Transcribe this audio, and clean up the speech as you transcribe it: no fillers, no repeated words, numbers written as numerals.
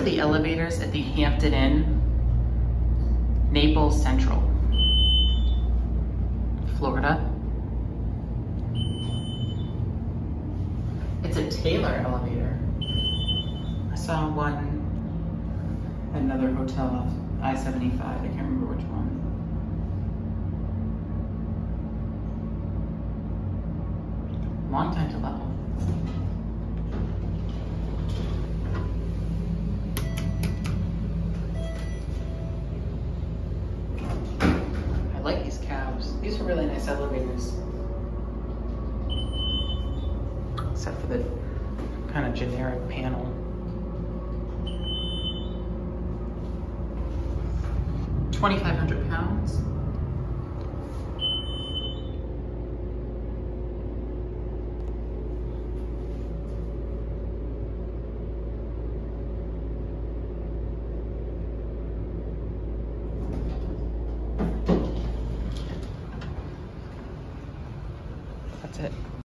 the elevators at the Hampton Inn, Naples Central, Florida. It's a Taylor elevator. I saw one at another hotel off I-75. I can't remember which one. Long time to level. I like these cabs. These are really nice elevators. Except for the kind of generic panel. £2,500. That's it.